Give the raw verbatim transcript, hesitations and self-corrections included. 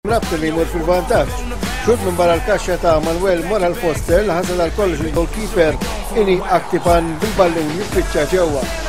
Rabti li jmur fil-vantaġġ. Xut minn barra l-kaxxa ta' Manuel Moral Foster li ħasal għal kollox il-goalkeeper Ini Aktipan bil-ballun jiffiċċa ġewwa.